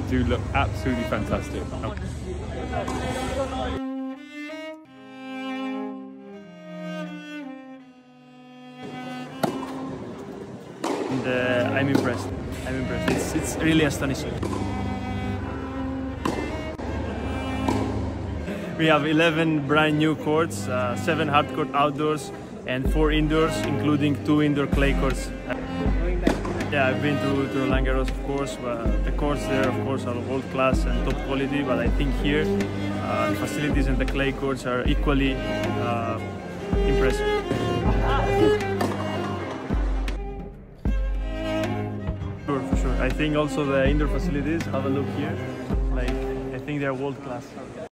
do look absolutely fantastic. And I'm impressed. It's really astonishing. We have 11 brand new courts, 7 hard court outdoors and 4 indoors, including 2 indoor clay courts. Yeah, I've been to Roland Garros, of course, but the courts there, of course, are world class and top quality. But I think here, the facilities and the clay courts are equally impressive. For sure. I think also the indoor facilities, have a look here, like I think they're world class.